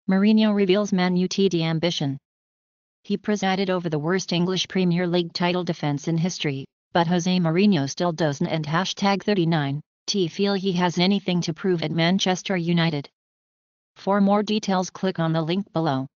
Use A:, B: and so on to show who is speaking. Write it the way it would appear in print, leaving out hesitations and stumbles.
A: Mourinho reveals Man Utd ambition. He presided over the worst English Premier League title defence in history, but Jose Mourinho still doesn't and #39t feel he has anything to prove at Manchester United. For more details click on the link below.